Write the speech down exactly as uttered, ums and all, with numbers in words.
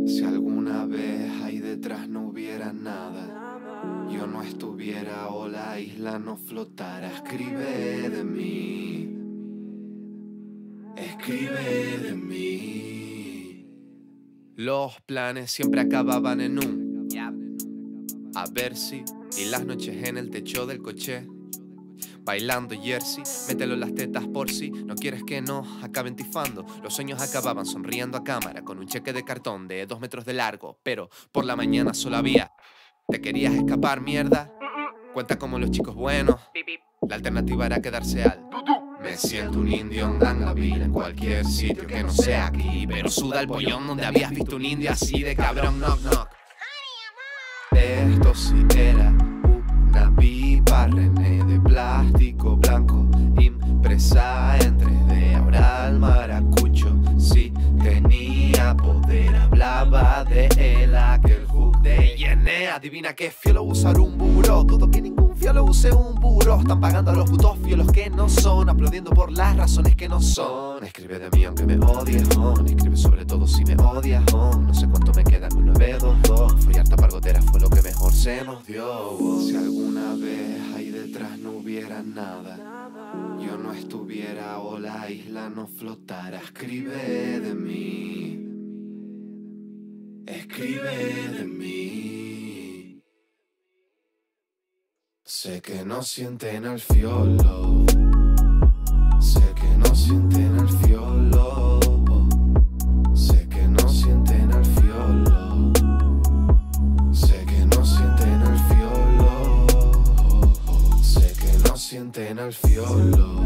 Si alguna vez ahí detrás no hubiera nada, yo no estuviera o la isla no flotara. Escribe de mí, escribe de mí. Los planes siempre acababan en un a ver si, y las noches en el techo del coche bailando jersey, mételo en las tetas por si no quieres que no acaben tifando. Los sueños acababan sonriendo a cámara con un cheque de cartón de dos metros de largo, pero por la mañana solo había. ¿Te querías escapar, mierda? Cuenta como los chicos buenos. La alternativa era quedarse al. Me siento un indio en la vida en cualquier sitio que no sea aquí, pero suda el pollón donde habías visto un indio así de cabrón. Knock knock. Esto sí era una pipa René de plástico blanco, impresa en tres D. Ahora el maracucho sí tenía poder, hablaba de él, aquel hook de Yené. Adivina qué fiolo usar un buró, dudo que ningún fiolo use un buró. Están pagando a los putos fiolos que no son, aplaudiendo por las razones que no son. Escribe de mí aunque me odies, on. Escribe sobre todo si me odias, on. No sé cuánto me queda con nueve dos dos. Follar tapar goteras fue lo que mejor se nos dio. Si alguna vez ahí detrás no hubiera nada, yo no estuviera o la isla no flotara. Escribe de mí, escribe de mí. Sé que no sienten al fiolo, sé que no sienten al fiolo, sé que no sienten al fiolo, sé que no sienten al fiolo, sé que no sienten al fiolo.